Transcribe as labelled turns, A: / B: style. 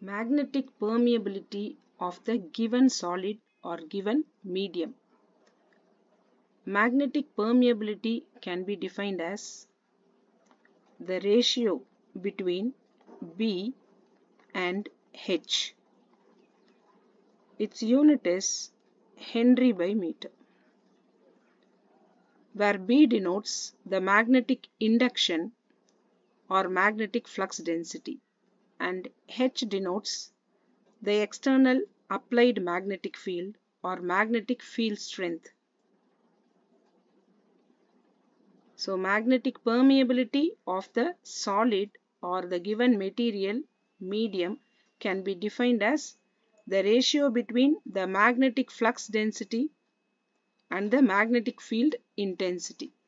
A: Magnetic permeability of the given solid or given medium. Magnetic permeability can be defined as the ratio between B and H. Its unit is Henry by meter, where B denotes the magnetic induction or magnetic flux density and H denotes the external applied magnetic field or magnetic field strength. So magnetic permeability of the solid or the given material medium can be defined as the ratio between the magnetic flux density and the magnetic field intensity.